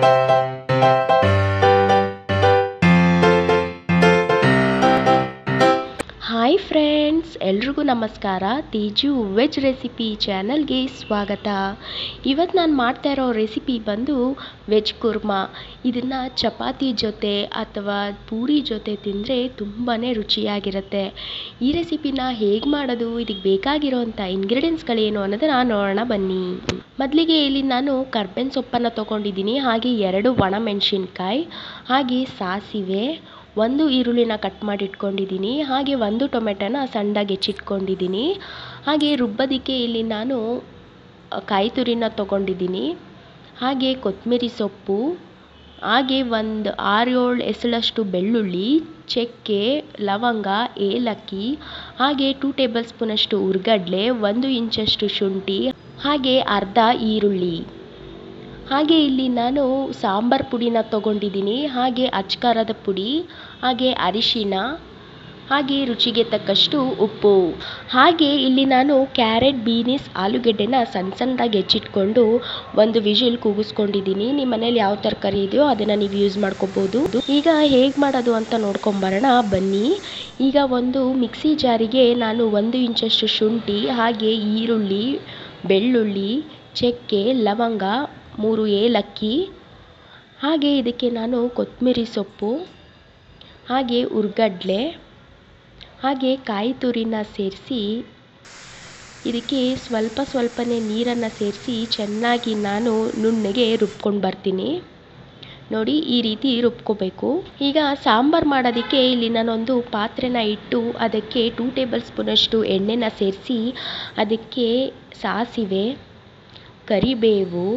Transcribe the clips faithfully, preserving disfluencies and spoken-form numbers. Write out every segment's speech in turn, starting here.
Hi friends, ಎಲ್ರಿಗೂ ನಮಸ್ಕಾರ. Teju veg recipe ಚಾನಲ್ಗೆ ಸ್ವಾಗತ. ಇವತ್ತು ನಾನು ಮಾಡ್ತಾ ಇರೋ ರೆಸಿಪಿ ಬಂದು ವೆಜ್ ಕುರ್ಮಾ. ಇದನ್ನು ಚಪಾತಿ ಜೊತೆ ಅಥವಾ ಪೂರಿ ಜೊತೆ ತಿಂದರೆ ತುಂಬಾ ರುಚಿಯಾಗಿರುತ್ತೆ. ಈ ರೆಸಿಪಿನ ಹೇಗೆ ಮಾಡೋದು, ಇದಕ್ಕೆ ಬೇಕಾಗಿರೋವಂಥ ಇಂಗ್ರೀಡಿಯೆಂಟ್ಸ್ಗಳೇನು ಅನ್ನೋದನ್ನು ನೋಡೋಣ ಬನ್ನಿ. ಮೊದಲಿಗೆ ಇಲ್ಲಿ ನಾನು ಕರ್ಬೇವಿನ ಸೊಪ್ಪನ್ನು ತೊಗೊಂಡಿದ್ದೀನಿ, ಹಾಗೆ ಎರಡು ಒಣಮೆಣಸಿನ್ಕಾಯಿ, ಹಾಗೆ ಸಾಸಿವೆ, ಒಂದು ಈರುಳ್ಳಿನ ಕಟ್ ಮಾಡಿ ಇಟ್ಕೊಂಡಿದ್ದೀನಿ, ಹಾಗೆ ಒಂದು ಟೊಮೆಟೊನ ಸಣ್ಣದಾಗಿ ಹೆಚ್ಚಿಟ್ಕೊಂಡಿದ್ದೀನಿ. ಹಾಗೆ ರುಬ್ಬೋದಕ್ಕೆ ಇಲ್ಲಿ ನಾನು ಕಾಯಿ ತುರಿನ ತೊಗೊಂಡಿದ್ದೀನಿ, ಹಾಗೆ ಕೊತ್ತಂಬರಿ ಸೊಪ್ಪು, ಹಾಗೆ ಒಂದು ಆರು ಏಳು ಎಸಳಷ್ಟು ಬೆಳ್ಳುಳ್ಳಿ, ಚಕ್ಕೆ, ಲವಂಗ, ಏಲಕ್ಕಿ, ಹಾಗೆ ಟೂ ಟೇಬಲ್ ಸ್ಪೂನಷ್ಟು ಹುರ್ಗಡ್ಲೆ, ಒಂದು ಇಂಚಷ್ಟು ಶುಂಠಿ, ಹಾಗೆ ಅರ್ಧ ಈರುಳ್ಳಿ. ಹಾಗೆ ಇಲ್ಲಿ ನಾನು ಸಾಂಬಾರು ಪುಡಿನ ತೊಗೊಂಡಿದ್ದೀನಿ, ಹಾಗೆ ಅಚ್ಕಾರದ ಪುಡಿ, ಹಾಗೆ ಅರಿಶಿನ, ಹಾಗೆ ರುಚಿಗೆ ತಕ್ಕಷ್ಟು ಉಪ್ಪು. ಹಾಗೆ ಇಲ್ಲಿ ನಾನು ಕ್ಯಾರೆಟ್, ಬೀನ್ಸ್, ಆಲೂಗೆಡ್ಡೆನ ಸಣ್ಣ ಸಣ್ಣದಾಗಿ ಹೆಚ್ಚಿಟ್ಕೊಂಡು ಒಂದು ವಿಜಿಲ್ ಕೂಗಿಸ್ಕೊಂಡಿದ್ದೀನಿ. ನಿಮ್ಮ ಮನೇಲಿ ಯಾವ ತರಕಾರಿ ಇದೆಯೋ ಅದನ್ನು ನೀವು ಯೂಸ್ ಮಾಡ್ಕೋಬೋದು. ಈಗ ಹೇಗೆ ಮಾಡೋದು ಅಂತ ನೋಡ್ಕೊಂಬರೋಣ ಬನ್ನಿ. ಈಗ ಒಂದು ಮಿಕ್ಸಿ ಜಾರಿಗೆ ನಾನು ಒಂದು ಇಂಚಷ್ಟು ಶುಂಠಿ, ಹಾಗೆ ಈರುಳ್ಳಿ, ಬೆಳ್ಳುಳ್ಳಿ, ಚಕ್ಕೆ, ಲವಂಗ, ಮೂರು ಏಲಕ್ಕಿ, ಹಾಗೆ ಇದಕ್ಕೆ ನಾನು ಕೊತ್ತಂಬರಿ ಸೊಪ್ಪು, ಹಾಗೆ ಹುರ್ಗಡ್ಲೆ, ಹಾಗೆ ಕಾಯಿ ತುರಿನ ಸೇರಿಸಿ ಇದಕ್ಕೆ ಸ್ವಲ್ಪ ಸ್ವಲ್ಪನೇ ನೀರನ್ನು ಸೇರಿಸಿ ಚೆನ್ನಾಗಿ ನಾನು ನುಣ್ಣಗೆ ರುಬ್ಕೊಂಡು ಬರ್ತೀನಿ. ನೋಡಿ, ಈ ರೀತಿ ರುಬ್ಕೋಬೇಕು. ಈಗ ಸಾಂಬಾರು ಮಾಡೋದಕ್ಕೆ ಇಲ್ಲಿ ನಾನೊಂದು ಪಾತ್ರೆನ ಇಟ್ಟು ಅದಕ್ಕೆ ಟೂ ಟೇಬಲ್ ಸ್ಪೂನಷ್ಟು ಎಣ್ಣೆನ ಸೇರಿಸಿ ಅದಕ್ಕೆ ಸಾಸಿವೆ, ಕರಿಬೇವು,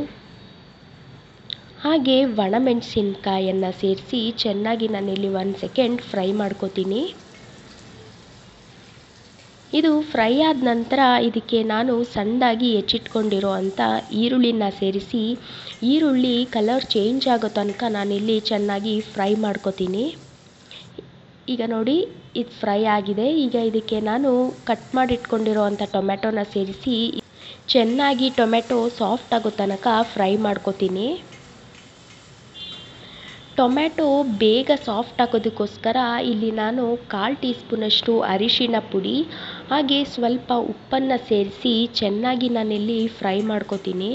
ಹಾಗೆ ಒಣಮೆಣಸಿನ್ಕಾಯನ್ನು ಸೇರಿಸಿ ಚೆನ್ನಾಗಿ ನಾನಿಲ್ಲಿ ಒಂದು ಸೆಕೆಂಡ್ ಫ್ರೈ ಮಾಡ್ಕೋತೀನಿ. ಇದು ಫ್ರೈ ಆದ ನಂತರ ಇದಕ್ಕೆ ನಾನು ಸಣ್ಣದಾಗಿ ಹೆಚ್ಚಿಟ್ಕೊಂಡಿರೋ ಅಂಥ ಈರುಳ್ಳಿನ ಸೇರಿಸಿ ಈರುಳ್ಳಿ ಕಲರ್ ಚೇಂಜ್ ಆಗೋ ತನಕ ನಾನಿಲ್ಲಿ ಚೆನ್ನಾಗಿ ಫ್ರೈ ಮಾಡ್ಕೋತೀನಿ. ಈಗ ನೋಡಿ, ಇದು ಫ್ರೈ ಆಗಿದೆ. ಈಗ ಇದಕ್ಕೆ ನಾನು ಕಟ್ ಮಾಡಿಟ್ಕೊಂಡಿರೋ ಅಂಥ ಟೊಮೆಟೊನ ಸೇರಿಸಿ ಚೆನ್ನಾಗಿ ಟೊಮೆಟೊ ಸಾಫ್ಟ್ ಆಗೋ ತನಕ ಫ್ರೈ ಮಾಡ್ಕೋತೀನಿ. ಟೊಮ್ಯಾಟೊ ಬೇಗ ಸಾಫ್ಟ್ ಆಗೋದಕ್ಕೋಸ್ಕರ ಇಲ್ಲಿ ನಾನು ಕಾಲು ಟೀ ಸ್ಪೂನಷ್ಟು ಅರಿಶಿನ ಪುಡಿ, ಹಾಗೆ ಸ್ವಲ್ಪ ಉಪ್ಪನ್ನು ಸೇರಿಸಿ ಚೆನ್ನಾಗಿ ನಾನಿಲ್ಲಿ ಫ್ರೈ ಮಾಡ್ಕೋತೀನಿ.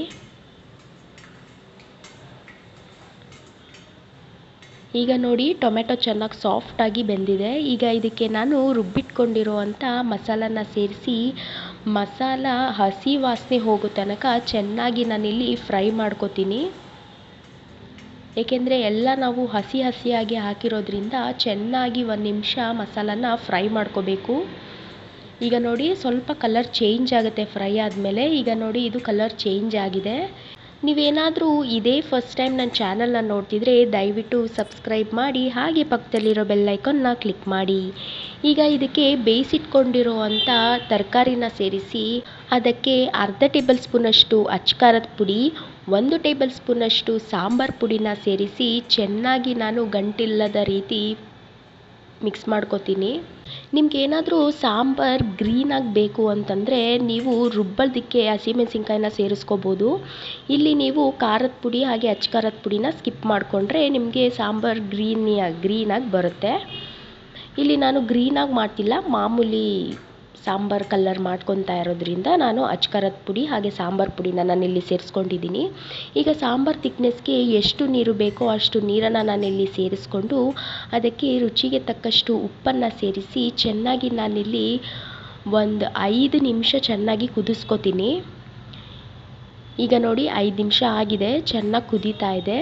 ಈಗ ನೋಡಿ, ಟೊಮೆಟೊ ಚೆನ್ನಾಗಿ ಸಾಫ್ಟಾಗಿ ಬೆಂದಿದೆ. ಈಗ ಇದಕ್ಕೆ ನಾನು ರುಬ್ಬಿಟ್ಕೊಂಡಿರೋ ಅಂಥ ಮಸಾಲನ ಸೇರಿಸಿ ಮಸಾಲ ಹಸಿ ವಾಸನೆ ಹೋಗೋ ತನಕ ಚೆನ್ನಾಗಿ ನಾನಿಲ್ಲಿ ಫ್ರೈ ಮಾಡ್ಕೋತೀನಿ. ಏಕೆಂದರೆ ಎಲ್ಲ ನಾವು ಹಸಿ ಹಸಿಯಾಗಿ ಹಾಕಿರೋದ್ರಿಂದ ಚೆನ್ನಾಗಿ ಒಂದು ನಿಮಿಷ ಮಸಾಲನ ಫ್ರೈ ಮಾಡ್ಕೋಬೇಕು. ಈಗ ನೋಡಿ, ಸ್ವಲ್ಪ ಕಲರ್ ಚೇಂಜ್ ಆಗುತ್ತೆ ಫ್ರೈ ಆದಮೇಲೆ. ಈಗ ನೋಡಿ, ಇದು ಕಲರ್ ಚೇಂಜ್ ಆಗಿದೆ. ನೀವೇನಾದರೂ ಇದೇ ಫಸ್ಟ್ ಟೈಮ್ ನನ್ನ ಚಾನಲ್ನ ನೋಡ್ತಿದ್ರೆ ದಯವಿಟ್ಟು ಸಬ್ಸ್ಕ್ರೈಬ್ ಮಾಡಿ, ಹಾಗೆ ಪಕ್ಕದಲ್ಲಿರೋ ಬೆಲ್ ಐಕಾನ್ನ ಕ್ಲಿಕ್ ಮಾಡಿ. ಈಗ ಇದಕ್ಕೆ ಬೇಯಿಸಿಟ್ಕೊಂಡಿರೋ ಅಂಥ ತರಕಾರಿನ ಸೇರಿಸಿ ಅದಕ್ಕೆ ಅರ್ಧ ಟೇಬಲ್ ಸ್ಪೂನಷ್ಟು ಅಚ್ಕಾರದ ಪುಡಿ, ಒಂದು ಟೇಬಲ್ ಸ್ಪೂನಷ್ಟು ಸಾಂಬಾರು ಪುಡಿನ ಸೇರಿಸಿ ಚೆನ್ನಾಗಿ ನಾನು ಗಂಟಿಲ್ಲದ ರೀತಿ ಮಿಕ್ಸ್ ಮಾಡ್ಕೋತೀನಿ. ನಿಮ್ಗೆ ಏನಾದರೂ ಸಾಂಬಾರು ಗ್ರೀನಾಗಿ ಬೇಕು ಅಂತಂದರೆ ನೀವು ರುಬ್ಬೋದಕ್ಕೆ ಹಸಿಮೆಣಸಿನ್ಕಾಯಿನ ಸೇರಿಸ್ಕೋಬೋದು. ಇಲ್ಲಿ ನೀವು ಖಾರದ ಪುಡಿ ಹಾಗೆ ಅಚ್ಕಾರದ ಪುಡಿನ ಸ್ಕಿಪ್ ಮಾಡಿಕೊಂಡ್ರೆ ನಿಮಗೆ ಸಾಂಬಾರು ಗ್ರೀನಿ ಗ್ರೀನಾಗಿ ಬರುತ್ತೆ. ಇಲ್ಲಿ ನಾನು ಗ್ರೀನಾಗಿ ಮಾಡ್ತಿಲ್ಲ, ಮಾಮೂಲಿ ಸಾಂಬಾರು ಕಲರ್ ಮಾಡ್ಕೊತಾ ಇರೋದ್ರಿಂದ ನಾನು ಅಚ್ಕಾರದ ಪುಡಿ ಹಾಗೆ ಸಾಂಬಾರು ಪುಡಿನ ನಾನಿಲ್ಲಿ ಸೇರಿಸ್ಕೊಂಡಿದ್ದೀನಿ. ಈಗ ಸಾಂಬಾರು ತಿಕ್ನೆಸ್ಗೆ ಎಷ್ಟು ನೀರು ಬೇಕೋ ಅಷ್ಟು ನೀರನ್ನು ನಾನಿಲ್ಲಿ ಸೇರಿಸ್ಕೊಂಡು ಅದಕ್ಕೆ ರುಚಿಗೆ ತಕ್ಕಷ್ಟು ಉಪ್ಪನ್ನು ಸೇರಿಸಿ ಚೆನ್ನಾಗಿ ನಾನಿಲ್ಲಿ ಒಂದು ಐದು ನಿಮಿಷ ಚೆನ್ನಾಗಿ ಕುದಿಸ್ಕೋತೀನಿ. ಈಗ ನೋಡಿ, ಐದು ನಿಮಿಷ ಆಗಿದೆ, ಚೆನ್ನಾಗಿ ಕುದೀತಾ ಇದೆ.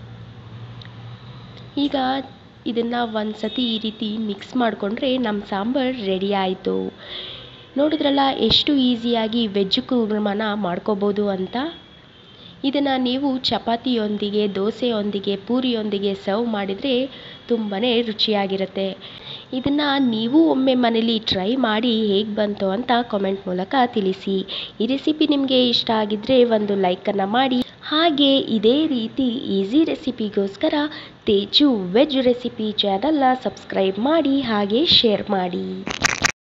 ಈಗ ಇದನ್ನು ಒಂದು ಸತಿ ಈ ರೀತಿ ಮಿಕ್ಸ್ ಮಾಡಿಕೊಂಡ್ರೆ ನಮ್ಮ ಸಾಂಬಾರು ರೆಡಿ ಆಯಿತು. ನೋಡಿದ್ರಲ್ಲ ಎಷ್ಟು ಈಸಿಯಾಗಿ ವೆಜ್ ಕುರ್ಮಾನ ಮಾಡ್ಕೋಬೋದು ಅಂತ. ಇದನ್ನು ನೀವು ಚಪಾತಿಯೊಂದಿಗೆ, ದೋಸೆಯೊಂದಿಗೆ, ಪೂರಿಯೊಂದಿಗೆ ಸರ್ವ್ ಮಾಡಿದರೆ ತುಂಬಾ ರುಚಿಯಾಗಿರುತ್ತೆ. ಇದನ್ನು ನೀವು ಒಮ್ಮೆ ಮನೇಲಿ ಟ್ರೈ ಮಾಡಿ ಹೇಗೆ ಬಂತು ಅಂತ ಕಾಮೆಂಟ್ ಮೂಲಕ ತಿಳಿಸಿ. ಈ ರೆಸಿಪಿ ನಿಮಗೆ ಇಷ್ಟ ಆಗಿದ್ದರೆ ಒಂದು ಲೈಕನ್ನು ಮಾಡಿ, ಹಾಗೆ ಇದೇ ರೀತಿ ಈಸಿ ರೆಸಿಪಿಗೋಸ್ಕರ ತೇಜು ವೆಜ್ ರೆಸಿಪಿ ಚಾನಲ್ನ ಸಬ್ಸ್ಕ್ರೈಬ್ ಮಾಡಿ, ಹಾಗೆ ಶೇರ್ ಮಾಡಿ.